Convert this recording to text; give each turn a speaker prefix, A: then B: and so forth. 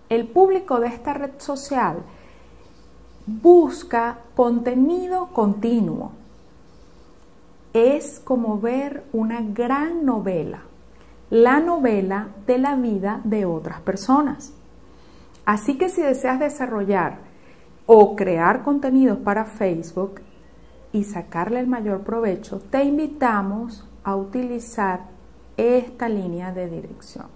A: El público de esta red social busca contenido continuo. Es como ver una gran novela, la novela de la vida de otras personas. Así que si deseas desarrollar o crear contenidos para Facebook y sacarle el mayor provecho, te invitamos a utilizar esta línea de dirección.